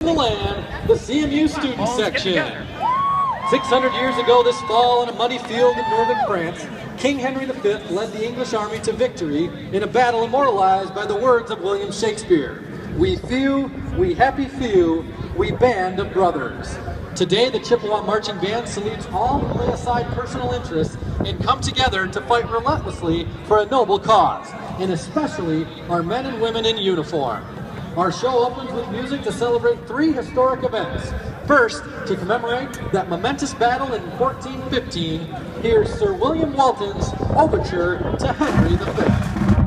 the land, the CMU student section. 600 years ago this fall, in a muddy field in northern France, King Henry V led the English army to victory in a battle immortalized by the words of William Shakespeare. We few, we happy few, we band of brothers. Today, the Chippewa Marching Band salutes all who lay aside personal interests and come together to fight relentlessly for a noble cause, and especially our men and women in uniform. Our show opens with music to celebrate 3 historic events. First, to commemorate that momentous battle in 1415, here's Sir William Walton's Overture to Henry V.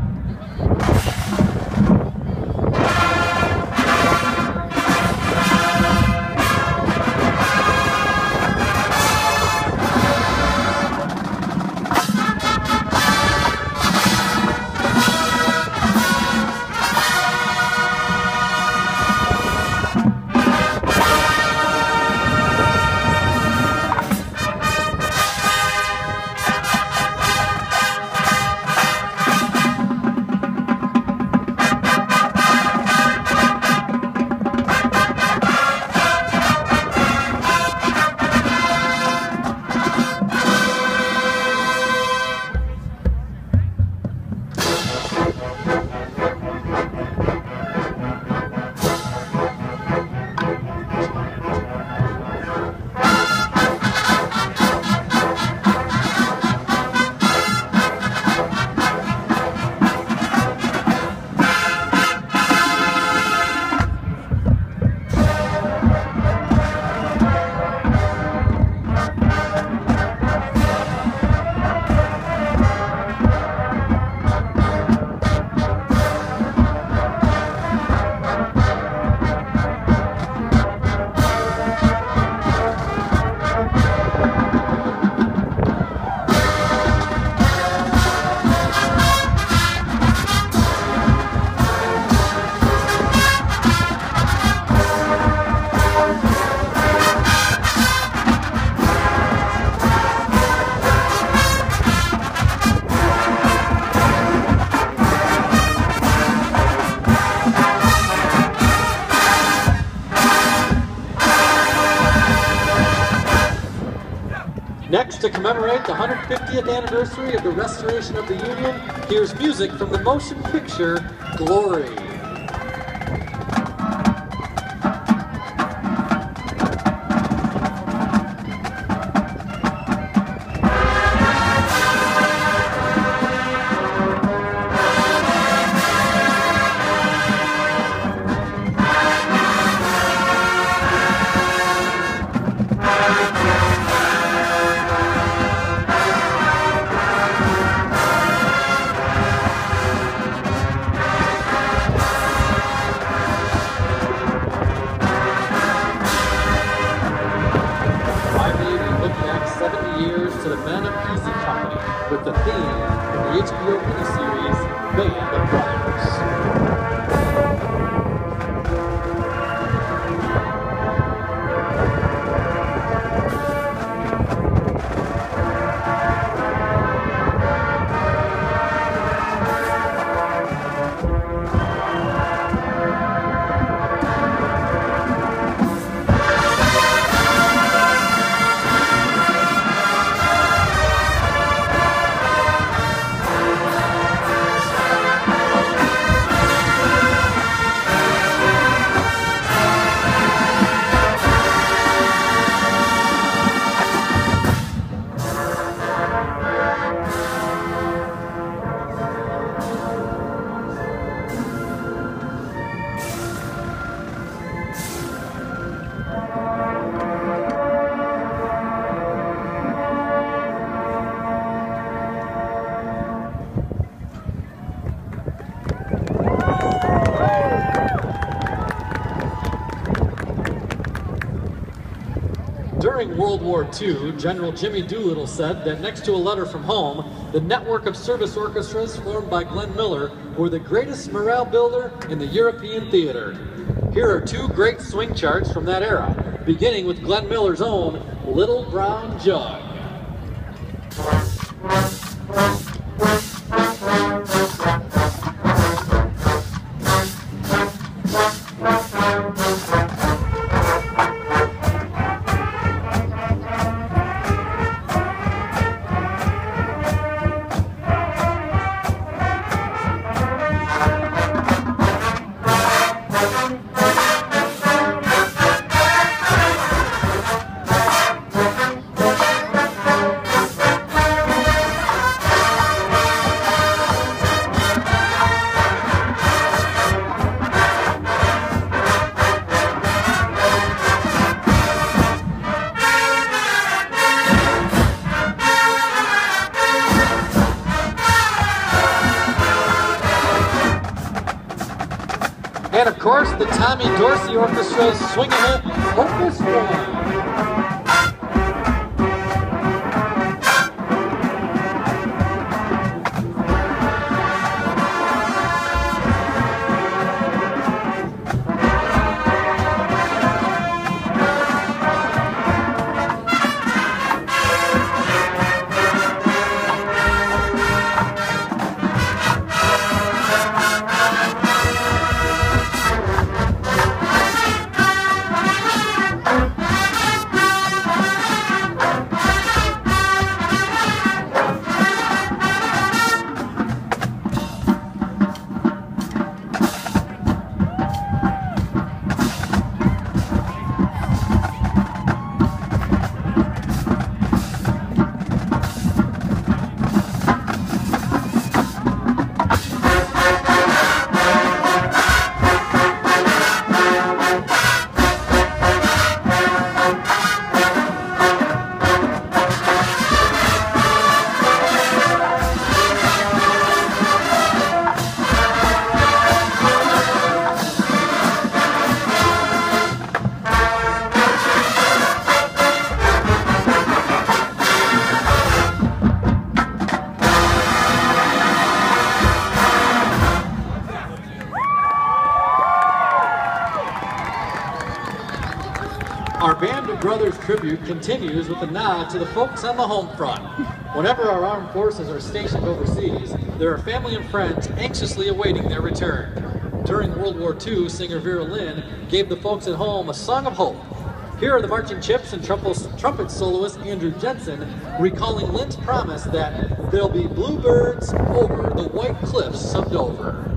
Next, to commemorate the 150th anniversary of the restoration of the Union, here's music from the motion picture Glory. With the theme from the HBO miniseries, Band of Brothers. During World War II, General Jimmy Doolittle said that next to A Letter from Home, the network of service orchestras formed by Glenn Miller were the greatest morale builder in the European theater. Here are 2 great swing charts from that era, beginning with Glenn Miller's own Little Brown Jug. course, the Tommy Dorsey Orchestra's swinging it, Opus 1. Our Band of Brothers tribute continues with a nod to the folks on the home front. Whenever our armed forces are stationed overseas, there are family and friends anxiously awaiting their return. During World War II, singer Vera Lynn gave the folks at home a song of hope. Here are the marching chips and trumpet soloist Andrew Jensen recalling Lynn's promise that there'll be bluebirds over the white cliffs of Dover.